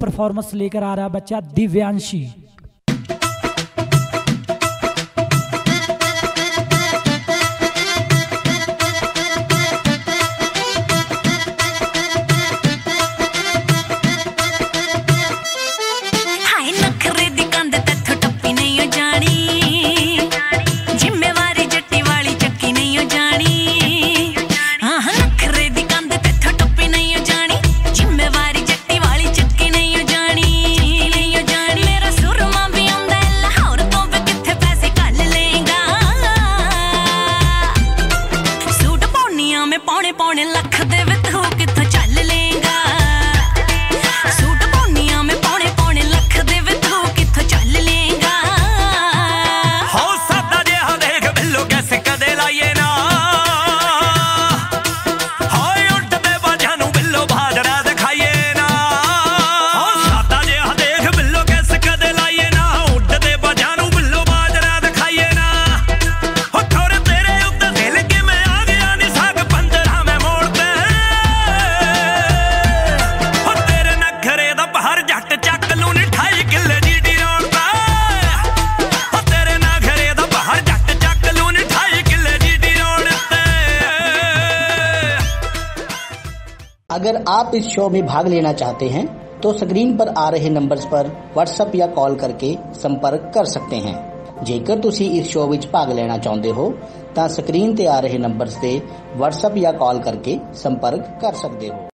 Performance लेकर आ रहा है बच्चा दिव्यांशी। पौने लख दे विच तू कित्थों चल लेगा, सूट पौनिया में पौने लख दे विच तू कित्थों चल लेगा। हो सादा जिहा देख बिल्लो कैसे कदे लाइए ना, हाय उड़दे बाजां नूं बिल्लो बाजरा दिखाइए ना। हो सादा जिहा देख बिल्लो कैसे कदे लाइए ना, उड़दे बाजां नूं बिल्लो बाजरा दिखाइए ना। हो थोड़े तेरे उत्ते दिल किवें आ गया नी साग अगर आप इस शो में भाग लेना चाहते हैं तो स्क्रीन पर आ रहे नंबर्स पर व्हाट्सएप या कॉल करके संपर्क कर सकते हैं। जेकर तुसी इस शो विच भाग लेना चाहते हो तो स्क्रीन ते आ रहे नंबर्स ते व्हाट्सएप या कॉल करके संपर्क कर सकते हो।